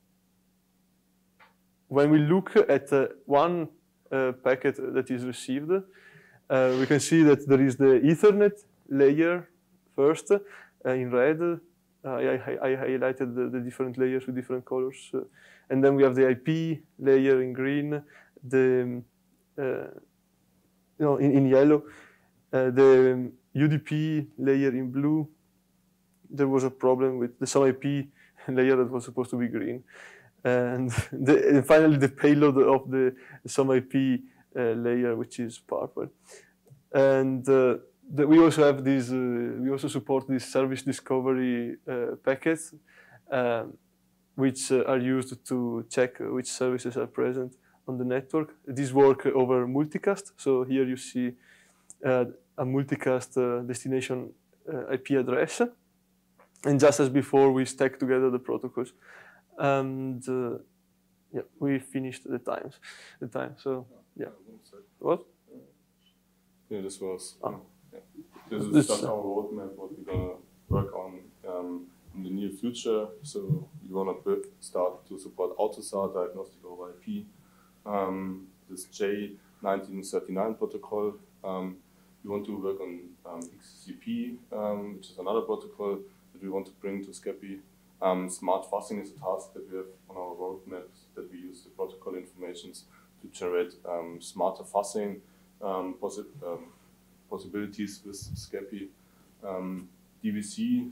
when we look at uh, one uh, packet that is received, uh, we can see that there is the Ethernet layer first uh, in red. Uh, I, I, I highlighted the, the different layers with different colors. Uh, and then we have the I P layer in green, the uh, you know, in, in yellow, uh, the U D P layer in blue. There was a problem with the SOME-I P layer that was supposed to be green. And, the, and finally, the payload of the SOME-I P uh, layer, which is purple. And uh, the, we also have these, uh, we also support these service discovery uh, packets, um, which uh, are used to check which services are present on the network. These work over multicast. So here you see uh, a multicast uh, destination uh, I P address. And just as before, we stack together the protocols. And uh, yeah, we finished the times, the time. So yeah, what? Yeah, this was. Ah. Um, yeah. This is This- just our roadmap. What we're gonna work on um, in the near future. So we wanna build, start to support AUTOSAR diagnostic over I P. Um, this J nineteen thirty-nine protocol. Um, we want to work on um, X C P, um, which is another protocol that we want to bring to SCAPI. Um, smart fuzzing is a task that we have on our roadmaps, that we use the protocol informations to generate um, smarter fuzzing um, possi um, possibilities with SCAPI. Um, D V C,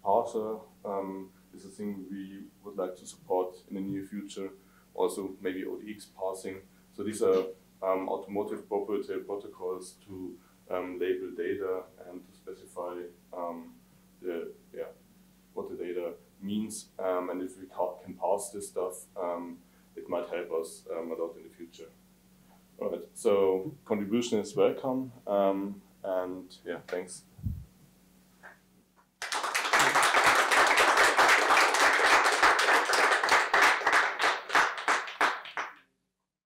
parser um, is a thing we would like to support in the near future. Also maybe O D X parsing. So these are um, automotive proprietary protocols to um, label data and to specify um, the yeah what the data means. Um, and if we can parse this stuff, um, it might help us um, a lot in the future. All right. So contribution is welcome. Um, and yeah, thanks.